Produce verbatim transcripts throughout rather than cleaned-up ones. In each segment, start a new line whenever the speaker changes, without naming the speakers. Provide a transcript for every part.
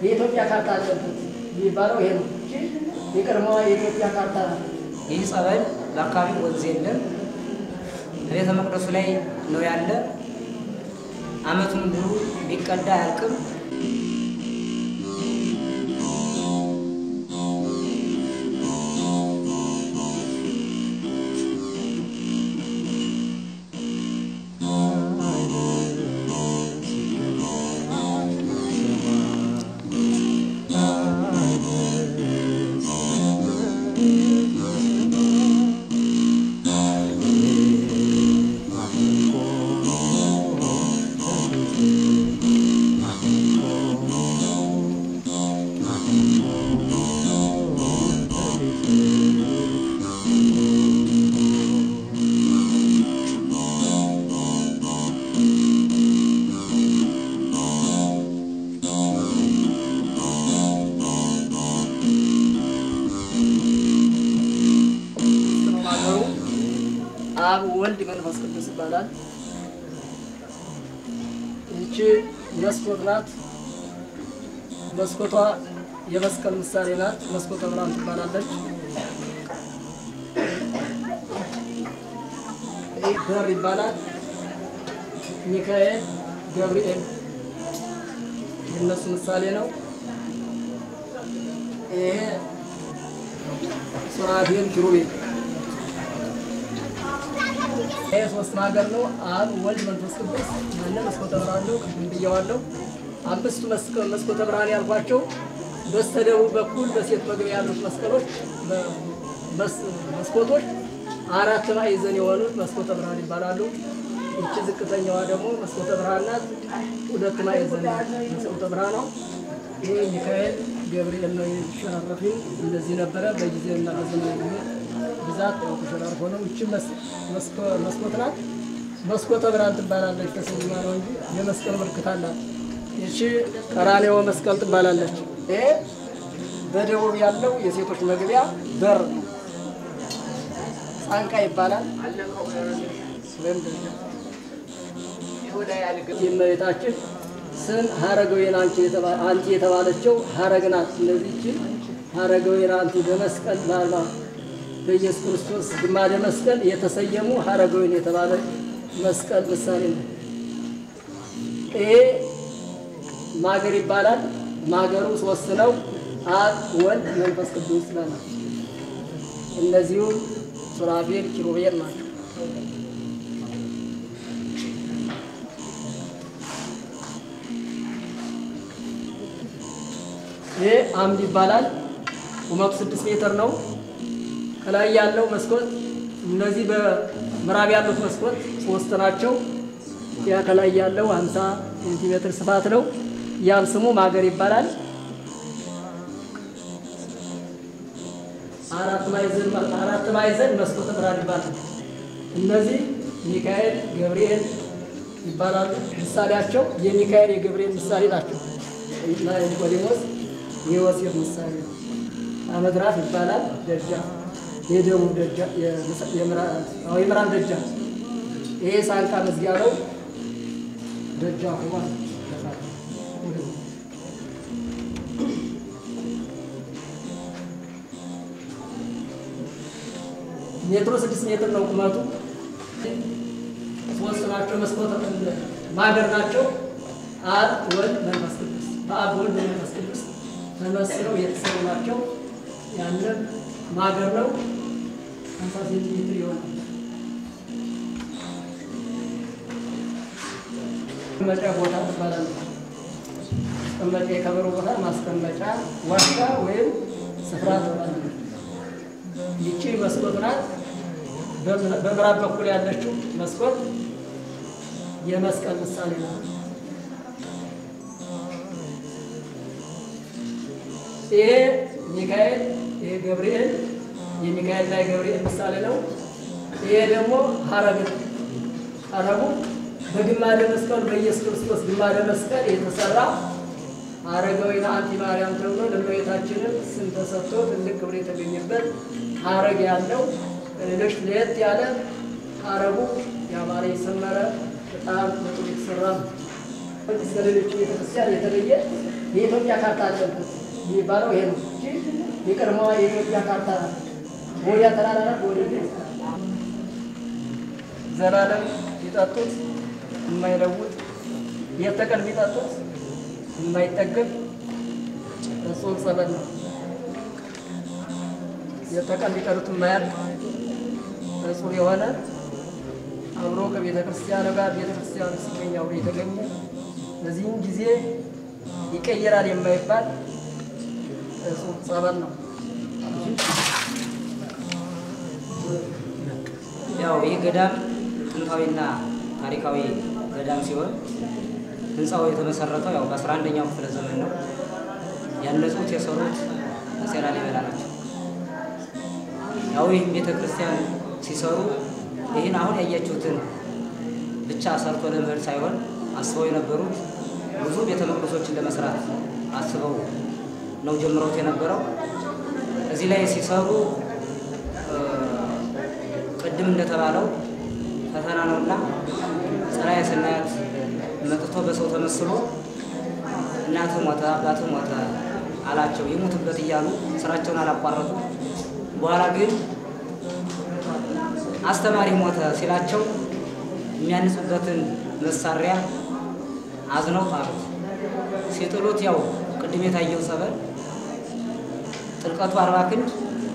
የኢትዮጵያ ካርታ አለበት የሚባለው ይሄ ነው እንጂ የቀድሞዋ የኢትዮጵያ ካርታ ነው።
ይህ ጸበል ለአካባቢው ወንዝ የለም፣ ቤተ መቅደሱ ላይ ነው ያለ። ዓመቱን ሙሉ ቢቀዳ አያልቅም።
አብ ወልድ መንፈስ ቅዱስ ይባላል። እቺ መስኮት ናት። መስኮቷ የመስቀል ምሳሌ ናት። መስኮቷ ብርሃን ትባላለች። ይህ በር ይባላል። ሚካኤል ገብርኤል የነሱ ምሳሌ ነው። ይሄ ሱራፌል ኪሩቤል ይሄ ሶስት ማገር ነው። አብ ወልድ መንፈስ ቅዱስ ማነ መስኮተ ብርሃን ነው። ቅድም ብየዋለሁ። አምስቱ መስኮተ ብርሃን ያልኳቸው በስተደቡብ በኩል በሴት መግቢያ ያሉት መስቀሎች መስኮቶች አራት ማዕዘን የሆኑት መስኮተ ብርሃን ይባላሉ። እቺ ዝቅተኛዋ ደግሞ መስኮተ ብርሃን ናት። ሁለት ማዕዘን መስኮተ ብርሃን ነው። ይሄ ሚካኤል ገብርኤል ነው የተሸራረፈው። እንደዚህ ነበረ በጊዜና በዘመኑ ብዛት ተሸራርፎ ነው። እቺ መስኮት ናት። መስኮተ ብርሃን ትባላለች። ተሰማ ነው እንጂ የመስቀል ምልክት አላት። እቺ ቀራንዮ መስቀል ትባላለች። ይሄ በደቡብ ያለው የሴቶች መግቢያ በር ነው። ጻንቃ ይባላል። የእመቤታችን ስም ሀረገወይን አንቲ የተባለችው ሀረግ ናት። እነዚህ ሀረገወይን አንቲ በመስቀል ባላ በኢየሱስ ክርስቶስ ግማደ መስቀል የተሰየሙ ሀረገወይን የተባለ መስቀል ምሳሌ ነው። ይሄ ማገር ይባላል። ማገሩ ሶስት ነው። አብ ወልድ መንፈስ ቅዱስ ነው። እነዚሁ ሱራፌል ኪሩቤል ናቸው። ይሄ አምድ ይባላል። ቁመቱ ስድስት ሜትር ነው። ከላይ ያለው መስኮት እነዚህ በምዕራብ ያሉት መስኮት ሶስት ናቸው። ያ ከላይ ያለው ሃምሳ ሴንቲሜትር ስፋት ነው። ያም ስሙ ማገር ይባላል። አራት ማዕዘን አራት ማዕዘን መስኮተ ብርሃን ይባላል። እነዚህ ሚካኤል ገብርኤል ይባላሉ። ምሳሌያቸው የሚካኤል የገብርኤል ምሳሌ ናቸው። እና የኒቆዲሞስ የዮሴፍ ምሳሌ ነው። አመድራፍ ይባላል። ደጃ የደቡብ ደጃ የምዕራብ ደጃ ይሄ ሳንቃ መዝጊያ ነው። ደጃ ሆኗ ሜትሮ ስድስት ሜትር ነው ቁመቱ። ሶስት ናቸው መስኮት ማገር ናቸው። አብ ወልድ መንፈስ ቅዱስ በአብ ወልድ መንፈስ ቅዱስ ተመስለው የተሰሩ ናቸው። ያንን ማገር ነው። ሃምሳ ሴንቲሜትር ይሆናል። ማስቀመጫ ቦታ ትባላለች። ማስቀመጫ የከበሮ ቦታ ማስቀመጫ ዋሻ ወይም ስፍራ ትባላለች። ይቺ መስኮት ናት። በምዕራብ በኩል ያለችው መስኮት የመስቀል ምሳሌ ነው። ይሄ ሚካኤል ይሄ ገብርኤል የሚካኤል ላይ ገብርኤል ምሳሌ ነው። ይሄ ደግሞ ሀረግ ሀረጉ በግማደ መስቀል በኢየሱስ ክርስቶስ ግማደ መስቀል የተሰራ ሀረገወይን አንቲ ማርያም ተብሎ ለእመቤታችንም ስም ተሰጥቶ ትልቅ ክብር የተገኘበት ሀረግ ያለው ሌሎች ለየት ያለ ሀረጉ ያማረ የሰመረ በጣም ጥሩ የተሰራ ከሌሎች ቤተክርስቲያን የተለየ የኢትዮጵያ ካርታ አለበት የሚባለው ይሄ ነው። የቀድሞዋ የኢትዮጵያ ካርታ ወዲያ ተራራ ወዲያ ዘላለም ይጠጡት የማይለውጥ የተቀን ቢጠጡት የማይጠገብ እጹብ ጸበል ነው። የተቀን ቢጠጡት የማያልቅ እጹብ የሆነ አብሮ ከቤተ ክርስቲያኑ ጋር ቤተ ክርስቲያኑ ሲገኝ አብሮ የተገኘ በዚህም ጊዜ ይቀየራል የማይባል እጹብ ጸበል ነው።
ያው ይህ ገዳም ጥንታዊና ታሪካዊ ገዳም ሲሆን ህንፃው የተመሰረተው ያው በአስራ አንደኛው ክፍለ ዘመን ነው። ያነጹት የሰሩት አፄ ላሊበላ ናቸው። ያው ይህ ቤተክርስቲያን ሲሰሩ ይህን አሁን ያያችሁትን ብቻ ሰርቶ ለመሄድ ሳይሆን አስበው የነበሩት ብዙ ቤተ መቅደሶችን ለመስራት አስበው ነው ጀምረውት የነበረው። እዚህ ላይ ሲሰሩ ቅድም እንደተባለው ፈተና ነውና ጸራየ ሰናያት መጥቶ በሰው ተመስሎ እናቱ ሞተ አባቱ ሞተ አላቸው። ይሞቱበት እያሉ ስራቸውን አላቋረጡ። በኋላ ግን አስተማሪ ሞተ ሲላቸው የሚያንጹበትን መሳሪያ አዝነው ጣሉት። ሲጥሉት ያው ቅድም የታየው ጸበል ጥልቀቱ አርባ ክንድ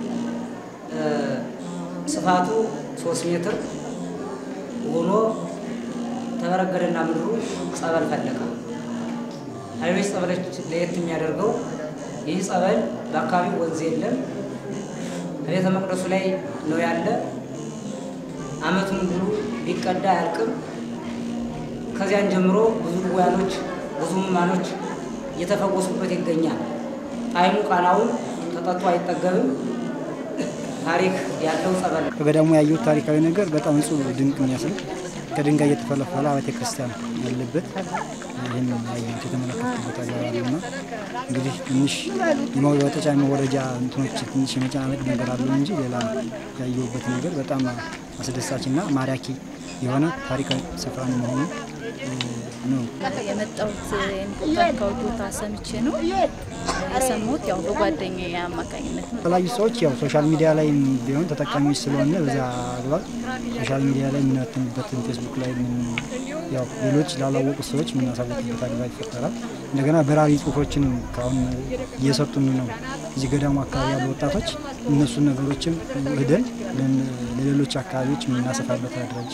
ስፋቱ ሶስት ሜትር ሆኖ ተበረገደና ምድሩ ጸበል ፈለቀ። ሌሎች ጸበሎች ለየት የሚያደርገው ይህ ጸበል በአካባቢው ወንዝ የለም፣ ቤተ መቅደሱ ላይ ነው ያለ። አመቱን ሙሉ ቢቀዳ አያልቅም። ከዚያን ጀምሮ ብዙ ድውያኖች ብዙ ሕሙማኖች እየተፈወሱበት ይገኛል። ጣዕሙ ቃናውን ተጠጥቶ አይጠገብም። ታሪክ ያለው ጸበል ነው።
በገዳሙ ያየሁት ታሪካዊ ነገር በጣም እጹብ ድንቅ የሚያስብል ከድንጋይ እየተፈለፈለ ቤተ ክርስቲያን ያለበት ይህን ያየሁት የተመለከትኩበት አገባብና እንግዲህ ትንሽ የመወጣጫ የመወረጃ እንትኖች ትንሽ የመጨናነቅ ነገር አለው እንጂ ሌላ ያየሁበት ነገር በጣም አስደሳችና ማራኪ የሆነ ታሪካዊ ስፍራ መሆኑ ነው።
የመጣሁት የንቁጣው ቦታ ሰምቼ ነው የሰማሁት። ያው በጓደኛዬ አማካኝነት ነው።
የተለያዩ ሰዎች ያው ሶሻል ሚዲያ ላይ ቢሆን ተጠቃሚዎች ስለሆነ በዛ አግባብ ሶሻል ሚዲያ ላይ የምናተምበት ፌስቡክ ላይ ምን ያው ሌሎች ላላወቁ ሰዎች የምናሳውቅበት አግባብ ይፈጠራል። እንደገና በራሪ ጽሁፎችንም ካሁን እየሰጡን ነው እዚህ ገዳሙ አካባቢ ያሉ ወጣቶች እነሱን ነገሮችን ሄደን ለሌሎች አካባቢዎች የምናሰፋበት አድራጅ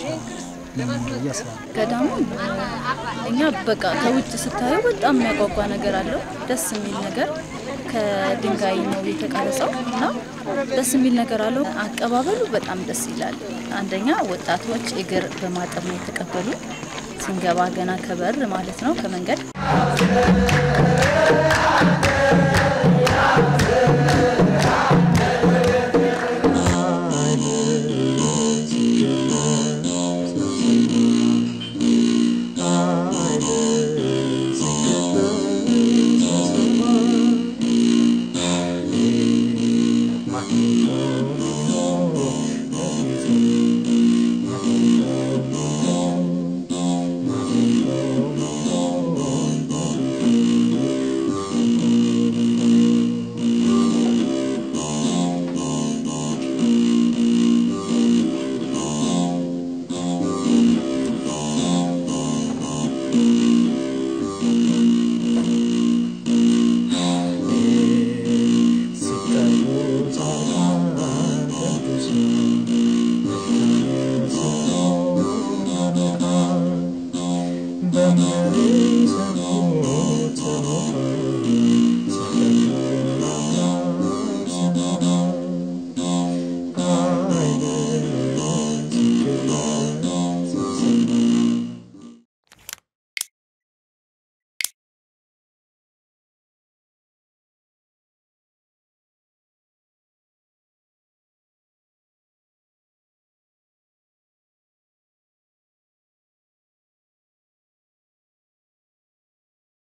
ገዳሙ እኛ በቃ ከውጭ ስታዩ በጣም የሚያጓጓ ነገር አለው። ደስ የሚል ነገር ከድንጋይ ነው የተቀረጸው እና ደስ የሚል ነገር አለው። አቀባበሉ በጣም ደስ ይላል። አንደኛ ወጣቶች እግር በማጠብ ነው የተቀበሉ። ስንገባ ገና ከበር ማለት ነው ከመንገድ
Bamari